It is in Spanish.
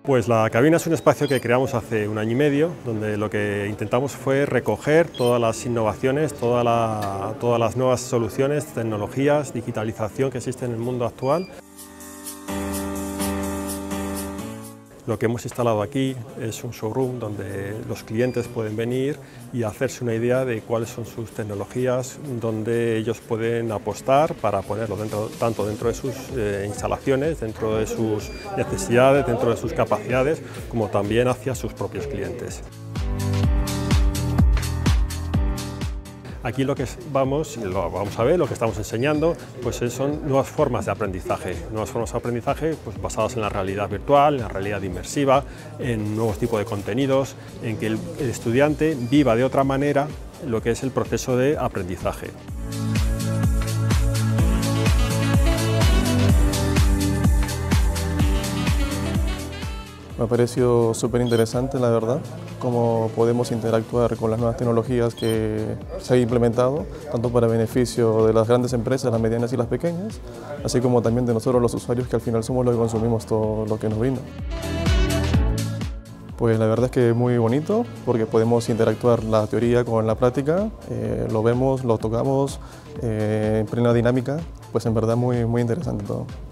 Pues la cabina es un espacio que creamos hace un año y medio, donde lo que intentamos fue recoger todas las innovaciones, todas las nuevas soluciones, tecnologías, digitalización que existen en el mundo actual. Lo que hemos instalado aquí es un showroom donde los clientes pueden venir y hacerse una idea de cuáles son sus tecnologías, donde ellos pueden apostar para ponerlo tanto dentro de sus instalaciones, dentro de sus necesidades, dentro de sus capacidades, como también hacia sus propios clientes. Aquí lo que vamos a ver, lo que estamos enseñando, pues son nuevas formas de aprendizaje, pues basadas en la realidad virtual, en la realidad inmersiva, en nuevos tipos de contenidos, en que el estudiante viva de otra manera lo que es el proceso de aprendizaje. Me ha parecido súper interesante, la verdad, cómo podemos interactuar con las nuevas tecnologías que se han implementado, tanto para beneficio de las grandes empresas, las medianas y las pequeñas, así como también de nosotros los usuarios, que al final somos los que consumimos todo lo que nos brinda. Pues la verdad es que es muy bonito, porque podemos interactuar la teoría con la práctica, lo vemos, lo tocamos en plena dinámica, pues en verdad muy interesante todo.